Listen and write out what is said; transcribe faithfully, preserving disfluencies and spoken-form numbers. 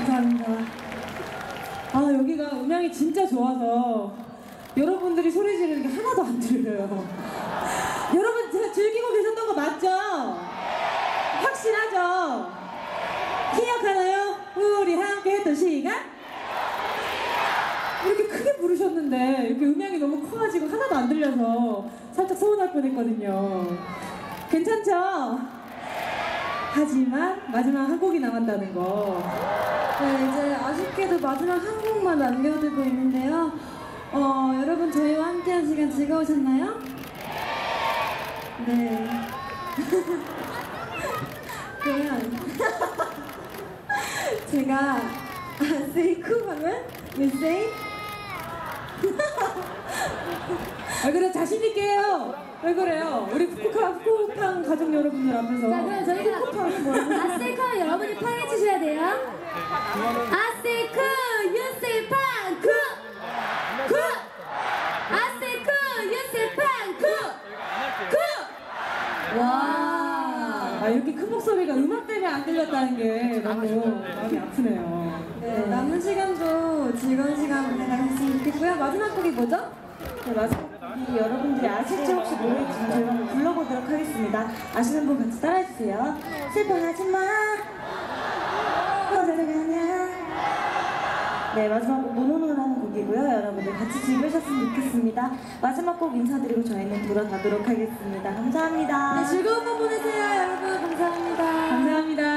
감사합니다. 아, 여기가 음향이 진짜 좋아서 여러분들이 소리 지르는 게 하나도 안 들려요. 여러분 즐기고 계셨던 거 맞죠? 확실하죠? 기억하나요? 우리 함께 했던 시간? 이렇게 크게 부르셨는데 이렇게 음향이 너무 커가지고 하나도 안 들려서 살짝 서운할 뻔했거든요. 괜찮죠? 하지만 마지막 한 곡이 남았다는 거. 네, 이제 아쉽게도 마지막 한 곡만 남겨두고 있는데요. 어, 여러분 저희와 함께한 시간 즐거우셨나요? 네. 그러면 제가 say cool 하면 you say 왜 그래? 자신있게 해요. 왜 그래요? 우리 후쿠카, 후쿠팡 가족 여러분들 앞에서. 자, 그럼 저희가 후쿠팡이 뭐예요? 아세이크 여러분이 팡 해주셔야 돼요. 아세이크 you say 팡 쿠! 쿠! 아세이크 you say 팡 쿠! 쿠! 와. 아, 이렇게 큰 목소리가 음악 때문에 안 들렸다는 게 너무 마음이 아프네요. 네, 남은 시간도 즐거운 시간 보내가셨으면 좋겠고요. 마지막 곡이 뭐죠? 네, 마지막 곡이 여러분들이 아실지 혹시 모르겠지만 저희가 한번 불러보도록 하겠습니다. 아시는 분 같이 따라해주세요. 슬퍼하지 마. 어디로 가냐. 네, 마지막 곡 노노노라는 곡이고요. 여러분들 같이 즐기셨으면 좋겠습니다. 마지막 곡 인사드리고 저희는 돌아가도록 하겠습니다. 감사합니다. 네, 즐거운 밤 보내세요, 여러분. 감사합니다. 감사합니다.